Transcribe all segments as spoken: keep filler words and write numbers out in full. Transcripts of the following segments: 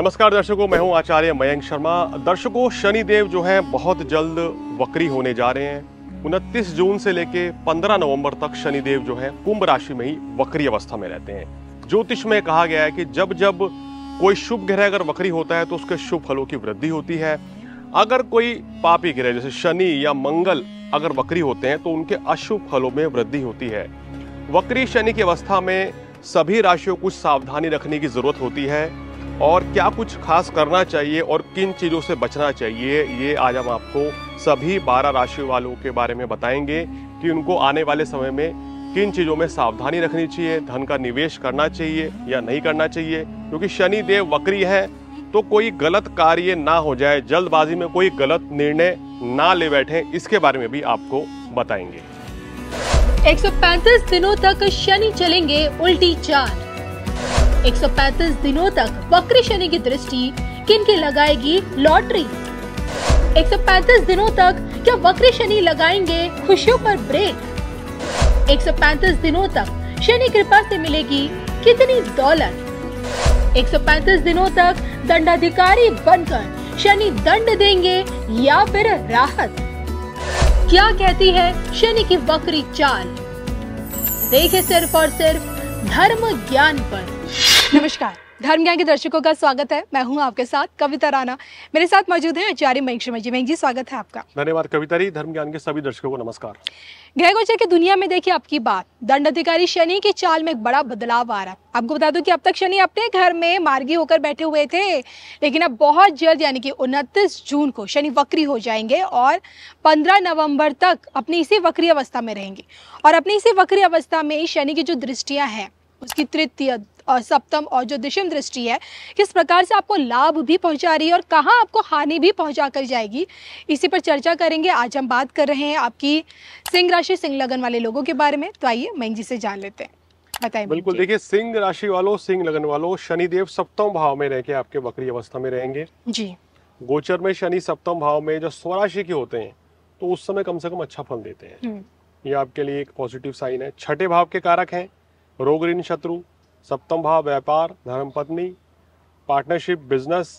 नमस्कार दर्शकों, मैं हूं आचार्य मयंक शर्मा। दर्शकों, शनिदेव जो हैं बहुत जल्द वक्री होने जा रहे हैं। उनतीस जून से लेके पंद्रह नवंबर तक शनिदेव जो है कुंभ राशि में ही वक्री अवस्था में रहते हैं। ज्योतिष में कहा गया है कि जब जब कोई शुभ ग्रह अगर वक्री होता है तो उसके शुभ फलों की वृद्धि होती है। अगर कोई पापी ग्रह जैसे शनि या मंगल अगर वक्री होते हैं तो उनके अशुभ फलों में वृद्धि होती है। वक्री शनि की अवस्था में सभी राशियों को सावधानी रखने की जरूरत होती है और क्या कुछ खास करना चाहिए और किन चीजों से बचना चाहिए, ये आज हम आपको सभी बारह राशि वालों के बारे में बताएंगे कि उनको आने वाले समय में किन चीजों में सावधानी रखनी चाहिए, धन का निवेश करना चाहिए या नहीं करना चाहिए। क्योंकि शनि देव वक्री है तो कोई गलत कार्य ना हो जाए, जल्दबाजी में कोई गलत निर्णय ना ले बैठे, इसके बारे में भी आपको बताएंगे। एक सौ पैंतीस दिनों तक शनि चलेंगे उल्टी चाल। एक सौ पैंतीस दिनों तक वक्री शनि की दृष्टि किन की लगाएगी लॉटरी। एक सौ पैंतीस दिनों तक क्या वक्री शनि लगाएंगे खुशियों पर ब्रेक। एक सौ पैंतीस दिनों तक शनि कृपा से मिलेगी कितनी दौलत। एक सौ पैंतीस दिनों तक दंडाधिकारी बनकर शनि दंड देंगे या फिर राहत। क्या कहती है शनि की वक्री चाल, देखिए सिर्फ और सिर्फ धर्म ज्ञान पर। नमस्कार, धर्म ज्ञान के दर्शकों का स्वागत है। मैं हूं आपके साथ कविता राणा, मेरे साथ मौजूद है आचार्य मयंक शर्मा जी। मयंक जी, स्वागत है आपका। धन्यवाद कविता जी। धर्म ज्ञान के सभी दर्शकों को नमस्कार। ग्रह गोचर की दुनिया में देखिए आपकी बात, दंडाधिकारी शनि की चाल में एक बड़ा बदलाव आ रहा है। आपको बता दूं कि अब तक शनि अपने घर में मार्गी होकर बैठे हुए थे, लेकिन अब बहुत जल्द यानी कि उनतीस जून को शनि वक्री हो जाएंगे और पंद्रह नवंबर तक अपनी इसी वक्री अवस्था में रहेंगे। और अपनी इसी वक्री अवस्था में शनि की जो दृष्टियां हैं, उसकी तृतीय और सप्तम और जो दशम दृष्टि है, किस प्रकार से आपको लाभ भी पहुंचा रही है और कहां आपको हानि भी पहुंचा कर जाएगी, इसी पर चर्चा करेंगे। आज हम बात कर रहे हैं आपकी सिंह राशि सिंह लगन वाले लोगों के बारे में। तो आइए मयंक जी से जान लेते हैं, बताइए। बिल्कुल, देखिए सिंह राशि वालों, सिंह लगन वालों, शनिदेव सप्तम भाव में रह के आपके वक्री अवस्था में रहेंगे जी। गोचर में शनि सप्तम भाव में जो स्वराशि के होते हैं तो उस समय कम से कम अच्छा फल देते हैं। ये आपके लिए एक पॉजिटिव साइन है। छठे भाव के कारक हैं रोग ऋण शत्रु, सप्तम भाव व्यापार, धर्म पत्नी, पार्टनरशिप, बिजनेस,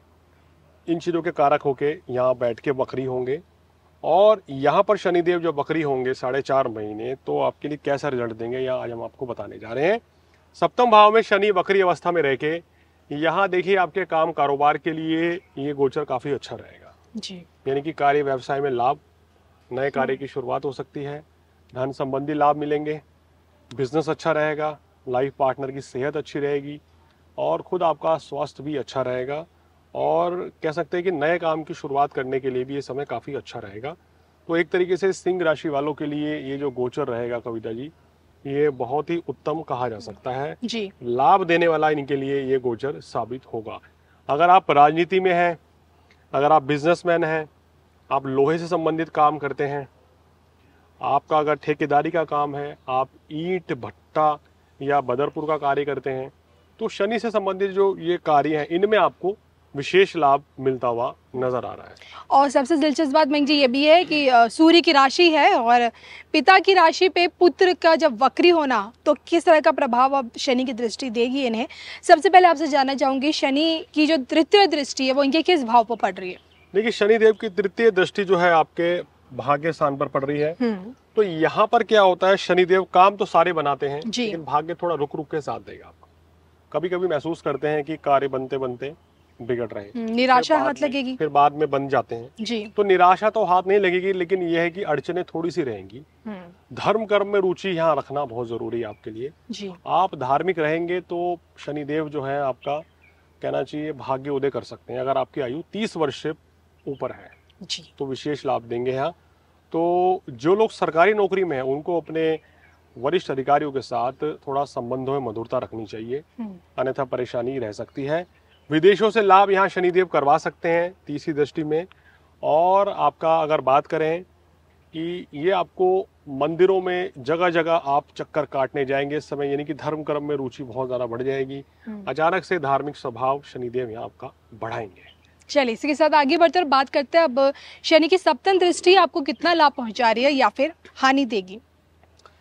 इन चीज़ों के कारक होके यहाँ बैठ के वक्री होंगे। और यहाँ पर शनिदेव जो वक्री होंगे साढ़े चार महीने, तो आपके लिए कैसा रिजल्ट देंगे यह आज हम आपको बताने जा रहे हैं। सप्तम भाव में शनि वक्री अवस्था में रह के यहाँ देखिए आपके काम कारोबार के लिए ये गोचर काफ़ी अच्छा रहेगा जी। यानी कि कार्य व्यवसाय में लाभ, नए कार्य की शुरुआत हो सकती है, धन संबंधी लाभ मिलेंगे, बिजनेस अच्छा रहेगा, लाइफ पार्टनर की सेहत अच्छी रहेगी और खुद आपका स्वास्थ्य भी अच्छा रहेगा। और कह सकते हैं कि नए काम की शुरुआत करने के लिए भी ये समय काफ़ी अच्छा रहेगा। तो एक तरीके से सिंह राशि वालों के लिए ये जो गोचर रहेगा कविता जी, ये बहुत ही उत्तम कहा जा सकता है जी। लाभ देने वाला इनके लिए ये गोचर साबित होगा। अगर आप राजनीति में हैं, अगर आप बिजनेसमैन हैं, आप लोहे से संबंधित काम करते हैं, आपका अगर ठेकेदारी का काम है, आप ईंट भट्टा या बदरपुर का कार्य करते हैं, तो शनि से संबंधित जो ये कार्य हैं इनमें आपको विशेष लाभ मिलता हुआ नजर आ रहा है। और सबसे दिलचस्प बात मयंक जी ये भी है कि सूर्य की राशि है और पिता की राशि पे पुत्र का जब वक्री होना तो किस तरह का प्रभाव अब शनि की दृष्टि देगी इन्हें। सबसे पहले आपसे जानना चाहूंगी, शनि की जो तृतीय दृष्टि है वो इनके किस भाव पर पड़ रही है? देखिए शनिदेव की तृतीय दृष्टि जो है आपके भाग्य स्थान पर पड़ रही है। तो यहाँ पर क्या होता है, शनिदेव काम तो सारे बनाते हैं लेकिन भाग्य थोड़ा रुक रुक के साथ देगा आपको। कभी कभी महसूस करते हैं कि कार्य बनते बनते बिगड़ रहे हैं, निराशा हाथ लगेगी, फिर बाद में बन जाते हैं जी। तो निराशा तो हाथ नहीं लगेगी, लेकिन यह है कि अड़चने थोड़ी सी रहेंगी। धर्म कर्म में रुचि यहाँ रखना बहुत जरूरी है आपके लिए जी। आप धार्मिक रहेंगे तो शनिदेव जो है आपका कहना चाहिए भाग्य उदय कर सकते हैं। अगर आपकी आयु तीस वर्ष से ऊपर है जी, तो विशेष लाभ देंगे यहाँ। तो जो लोग सरकारी नौकरी में हैं उनको अपने वरिष्ठ अधिकारियों के साथ थोड़ा संबंधों में मधुरता रखनी चाहिए, अन्यथा परेशानी रह सकती है। विदेशों से लाभ यहाँ शनिदेव करवा सकते हैं तीसरी दृष्टि में। और आपका अगर बात करें कि ये आपको मंदिरों में जगह जगह आप चक्कर काटने जाएंगे इस समय, यानी कि धर्म कर्म में रुचि बहुत ज़्यादा बढ़ जाएगी। अचानक से धार्मिक स्वभाव शनिदेव यहाँ आपका बढ़ाएंगे। चलिए इसी के साथ आगे बढ़कर बात करते हैं अब शनि की सप्तम दृष्टि आपको कितना लाभ पहुंचा रही है या फिर हानि देगी?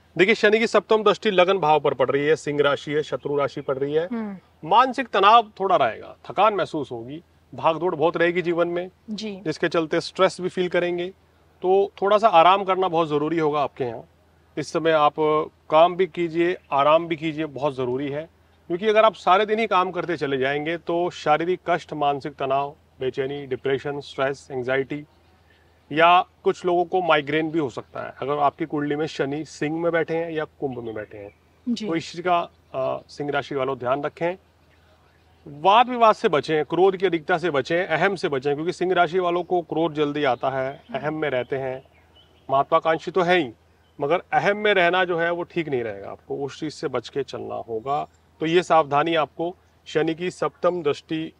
देखिए शनि की सप्तम दृष्टि लगन भाव पर पड़ रही है, सिंह राशि है, शत्रु राशि पड़ रही है। मानसिक तनाव थोड़ा रहेगा, थकान महसूस होगी, भागदौड़ बहुत रहेगी जीवन में जी। जिसके चलते स्ट्रेस भी फील करेंगे। तो थोड़ा सा आराम करना बहुत ज़रूरी होगा आपके यहाँ। इस समय आप काम भी कीजिए, आराम भी कीजिए, बहुत ज़रूरी है। क्योंकि अगर आप सारे दिन ही काम करते चले जाएंगे तो शारीरिक कष्ट, मानसिक तनाव, बेचैनी, डिप्रेशन, स्ट्रेस, एंग्जाइटी या कुछ लोगों को माइग्रेन भी हो सकता है अगर आपकी कुंडली में शनि सिंह में बैठे हैं या कुंभ में बैठे हैं। जी। तो इस चीज का आ, सिंह राशि वालों ध्यान रखें। वाद विवाद से बचें, क्रोध की अधिकता से बचें, अहम से बचें, क्योंकि सिंह राशि वालों को क्रोध जल्दी आता है, अहम में रहते हैं। महत्वाकांक्षी तो है ही, मगर अहम में रहना जो है वो ठीक नहीं रहेगा, आपको उस चीज से बच के चलना होगा। तो ये सावधानी आपको शनि की सप्तम दृष्टि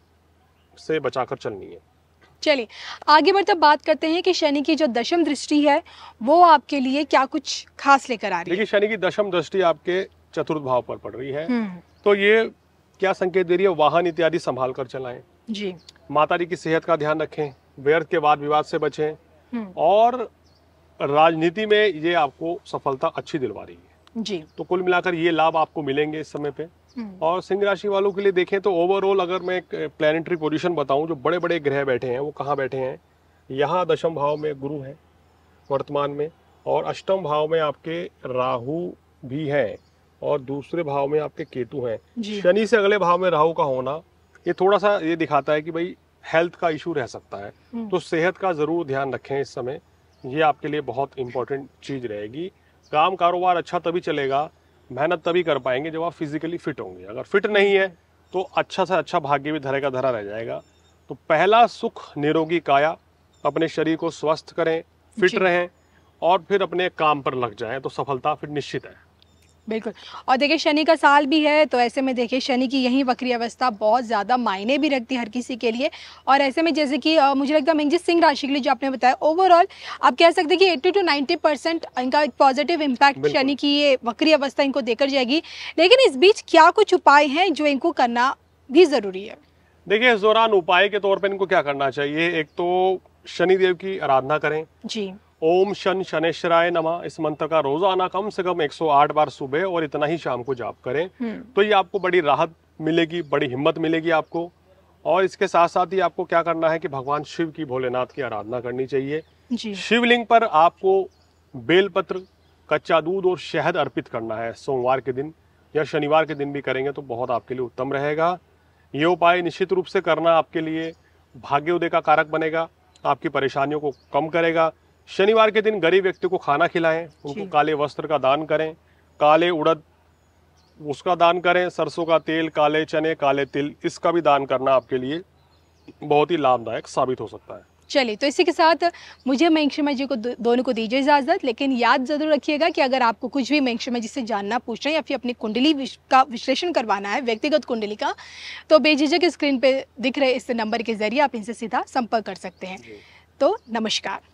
से बचाकर चलनी है। चलिए आगे बढ़ते बात करते हैं कि शनि की जो दशम दृष्टि है वो आपके लिए क्या कुछ खास लेकर आ रही है। देखिए शनि की दशम दृष्टि आपके चतुर्थ भाव पर पड़ रही है, हम्म। तो ये क्या संकेत दे रही है? वाहन इत्यादि संभाल कर चलाएं जी। माता जी की सेहत का ध्यान रखें, व्यर्थ के वाद विवाद से बचें हम्म। और राजनीति में ये आपको सफलता अच्छी दिलवा रही है जी। तो कुल मिलाकर ये लाभ आपको मिलेंगे इस समय पे। हम्म। और सिंह राशि वालों के लिए देखें तो ओवरऑल अगर मैं एक प्लानिटरी पोजीशन बताऊं, जो बड़े बड़े ग्रह बैठे हैं वो कहाँ बैठे हैं? यहाँ दशम भाव में गुरु है वर्तमान में, और अष्टम भाव में आपके राहु भी है, और दूसरे भाव में आपके केतु हैं। जी। शनि से अगले भाव में राहु का होना ये थोड़ा सा ये दिखाता है कि भाई हेल्थ का इशू रह सकता है, तो सेहत का जरूर ध्यान रखें इस समय। ये आपके लिए बहुत इंपॉर्टेंट चीज रहेगी। काम कारोबार अच्छा तभी चलेगा, मेहनत तभी कर पाएंगे जब आप फिजिकली फिट होंगे। अगर फिट नहीं है तो अच्छा से अच्छा भाग्य भी धरे का धरा रह जाएगा। तो पहला सुख निरोगी काया, अपने शरीर को स्वस्थ करें, फिट रहें और फिर अपने काम पर लग जाएं तो सफलता फिर निश्चित है। बिल्कुल। और देखिए शनि का साल भी है, तो ऐसे में देखिए शनि की यही वक्री अवस्था बहुत ज़्यादा मायने भी रखती है हर किसी के लिए। और ऐसे में जैसे कि आ, मुझे लगता है मंजित सिंह राशि के लिए जो आपने बताया, ओवरऑल आप कह सकते हैं कि अस्सी टू नब्बे परसेंट इनका एक पॉजिटिव इम्पैक्ट शनि की ये वक्री अवस्था इनको देकर जाएगी। लेकिन इस बीच क्या कुछ उपाय हैं जो इनको करना भी ज़रूरी है? देखिए इस दौरान उपाय के तौर पर इनको क्या करना चाहिए? एक तो शनिदेव की आराधना करें जी। ओम शन शनेश्वराय नमः, इस मंत्र का रोजाना कम से कम एक सौ आठ बार सुबह और इतना ही शाम को जाप करें तो ये आपको बड़ी राहत मिलेगी, बड़ी हिम्मत मिलेगी आपको। और इसके साथ साथ ही आपको क्या करना है कि भगवान शिव की, भोलेनाथ की आराधना करनी चाहिए जी। शिवलिंग पर आपको बेलपत्र, कच्चा दूध और शहद अर्पित करना है सोमवार के दिन या शनिवार के दिन भी करेंगे तो बहुत आपके लिए उत्तम रहेगा। ये उपाय निश्चित रूप से करना आपके लिए भाग्योदय का कारक बनेगा, आपकी परेशानियों को कम करेगा। शनिवार के दिन गरीब व्यक्ति को खाना खिलाएं, उनको काले वस्त्र का दान करें, काले उड़द उसका दान करें, सरसों का तेल, काले चने, काले तिल, इसका भी दान करना आपके लिए बहुत ही लाभदायक साबित हो सकता है। चलिए, तो इसी के साथ मुझे मयंक शर्मा जी को दो, दोनों को दीजिए इजाज़त। लेकिन याद ज़रूर रखिएगा कि अगर आपको कुछ भी मयंक शर्मा जी से जानना, पूछना है या फिर अपनी कुंडली विश, का विश्लेषण करवाना है, व्यक्तिगत कुंडली का, तो बेझिझक स्क्रीन पे दिख रहे इस नंबर के जरिए आप इनसे सीधा संपर्क कर सकते हैं। तो नमस्कार।